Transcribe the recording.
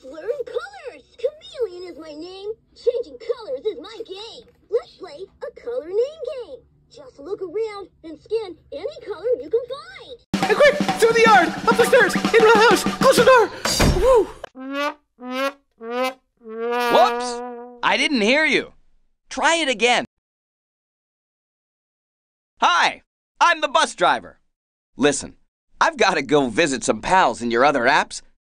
learn colors. Chameleon is my name. Changing colors is my game. Let's play a color name game. Just look around and scan any color you can find. And quick! Through the yard! Up the stairs! Into the house! Close the door! Woo! Whoops! I didn't hear you. Try it again. Hi, I'm the bus driver. Listen, I've got to go visit some pals in your other apps,